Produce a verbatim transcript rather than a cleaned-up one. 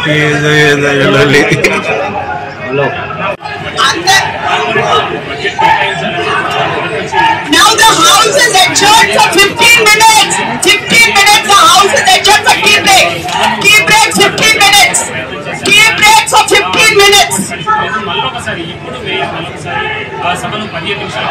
Now the house is adjourned for fifteen minutes. fifteen minutes. The house is adjourned for tea break. Tea break fifteen minutes. Tea break for fifteen minutes.